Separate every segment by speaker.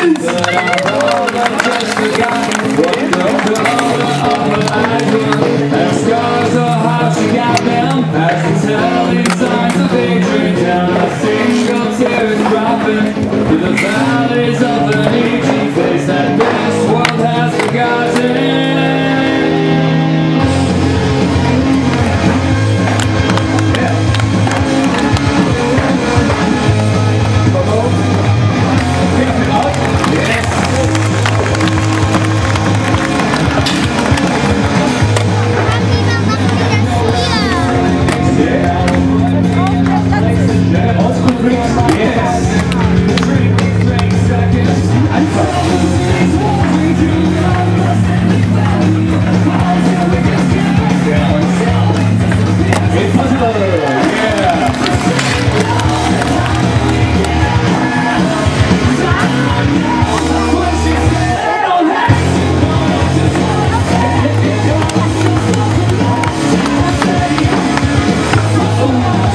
Speaker 1: But I've all just forgotten what the and scars are how she got them. As the telling signs of hatred down a single tear is dropping through the valleys of an aging face that this world has forgotten.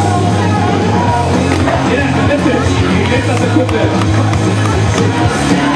Speaker 2: Esta se cumple.